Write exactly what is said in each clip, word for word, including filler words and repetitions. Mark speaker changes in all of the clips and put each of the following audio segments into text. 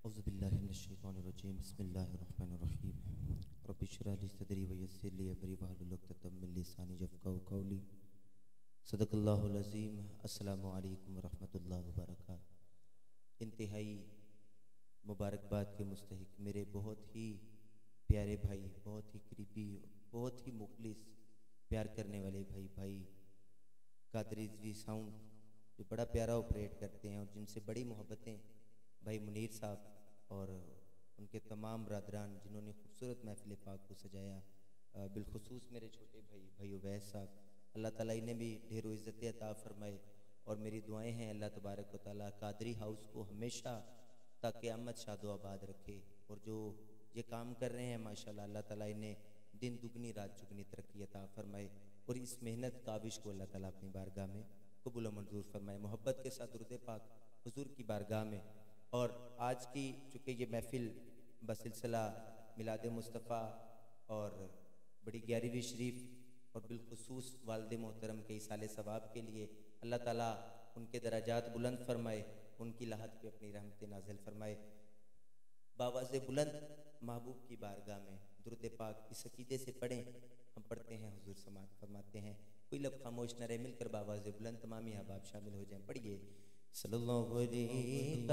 Speaker 1: औज़ुबिल्लाहिमिनश्शैतानिर्रजीम बिस्मिल्लाहिर्रहमानिर्रहीम रब्बि इश्रह ली सदरी व यस्सिर ली अमरी वहलुल उक़दतम मिन लिसानी यफ़क़हू क़ौली सदक़ल्लाहुल अज़ीम। अस्सलामु अलैकुम व रहमतुल्लाहि व बरकातहू। इंतहाई मुबारकबाद के मुस्तहिक़ मेरे बहुत ही प्यारे भाई, बहुत ही करीबी, बहुत ही मुखलिस प्यार करने वाले भाई भाई कादर रिज़वी साउंड जो बड़ा प्यारा ऑपरेट करते हैं और जिनसे बड़ी मोहब्बतें भाई मुनीर साहब और उनके तमाम बरादरान जिन्होंने खूबसूरत महफिल पाक को सजाया, बिलखुसूस मेरे छोटे भाई भाई उवैस साहब, अल्लाह ताला इन्हें भी ढेरों इज़्ज़तें अता फरमाए। और मेरी दुआएं हैं अल्लाह तबारक व तआला कादरी हाउस को हमेशा तक क़यामत शादो आबाद रखे। और जो ये काम कर रहे हैं माशाल्लाह अल्लाह ताला इन्हें दिन दुगनी रात चुगनी तरक्की अता फरमाए और इस मेहनत काविश को अल्लाह ताला अपनी बारगाह में कबूल व मंजूर फरमाए। मोहब्बत के साथ दुरूद पाक हुजूर की बारगाह में। और आज की चूँकि ये महफिल बसिलसिला मिलाद मुस्तफ़ा और बड़ी ग्यारहवीं शरीफ और बिलखुसूस वालिद मोहतरम के इसाले सवाब के लिए अल्लाह ताला उनके दराजात बुलंद फरमाए, उनकी लाहत पे अपनी रहमत नाजिल फरमाए। बावाज़े बुलंद महबूब की बारगाह में दुरूद पाक इस अकीदे से पढ़ें, हम पढ़ते हैं हुजूर समाअत फरमाते हैं। कोई लब खामोश न रहे, मिलकर बावाज़े बुलंद तमामी अहबाब शामिल हो जाएं। पढ़िए सल्लल्लाहु अलैहि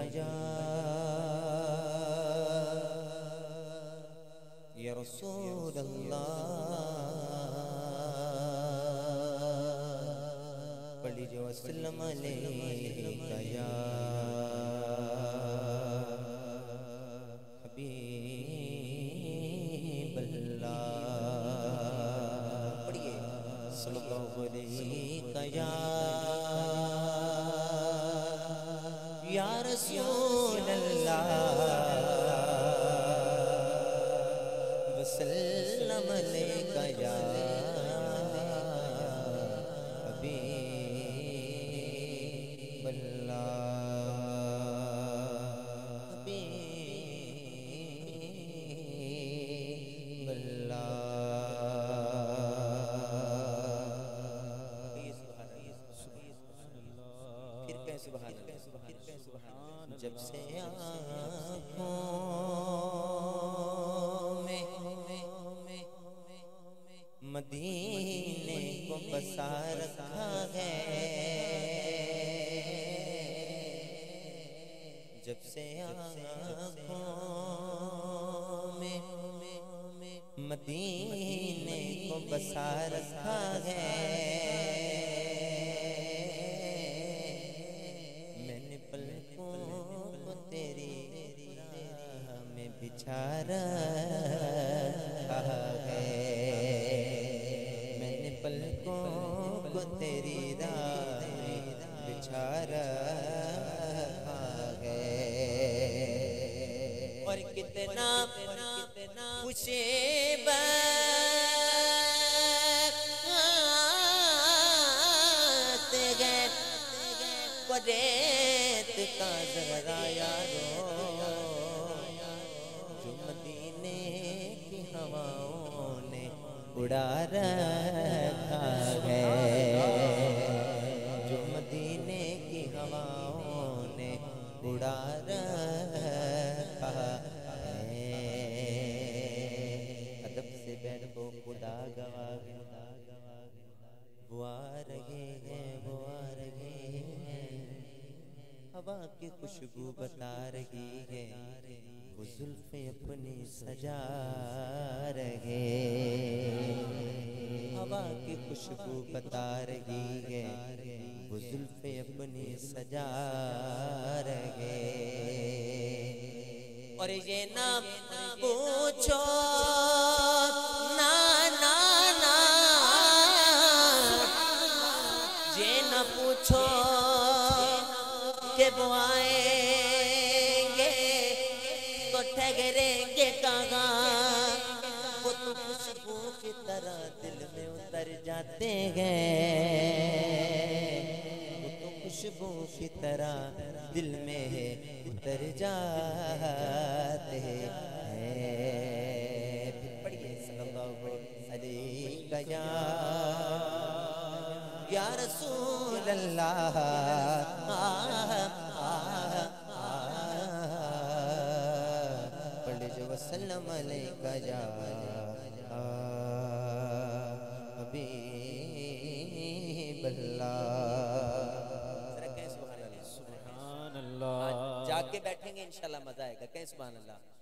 Speaker 1: या रसूल अल्लाह, पढ़ लीजिए वसल्लम अलैका या हबीब अल्लाह, पढ़िए सल्लल्लाहु अलैका या या रसूल अल्लाह वसल्लम अलैका या हबीब अल्लाह, हबीब अल्लाह। फिर कहें सुभान अल्लाह। जब से आँखों में मदीने को बसा रखा है, जब से आँखों में मदीने को बसा रखा है, मैंने पलकों को तेरी राह में बिछा रखा है, मैंने पलकों को तेरी राह में बिछा रखा है। और कितना पूछे बात है रेत का ज़रा यारो, जो मदीने की हवाओं ने उड़ा रखा है, जो मदीने की हवाओं ने उड़ा रखा है। अदब से बैठो खुदा गवाह, वो आ रहे हैं, वो आ रहे हैं, हवा की खुशबू बता रही है, वो जुल्फ़ें अपनी सजा रहे, हवा की खुशबू बता रही है, वो जुल्फ़ें अपनी सजा रहे। और ये ना पूछो ना ना ना, ये ना पूछो के वो आएंगे तो ठहरेंगे कहाँ, वो तो खुशबू की तरह दिल में उतर जाते हैं, वो तो खुशबू की तरह दिल में उतर जाते हैं। फिर पढ़िए सल्लल्लाहु अलैहि या रसूल अल्लाह। वसल्लम अलैका या हबीबल्लाह।
Speaker 2: सुभान अल्लाह।
Speaker 3: जाके बैठेंगे इंशाल्लाह, मजा आएगा। कहें सुभान अल्लाह।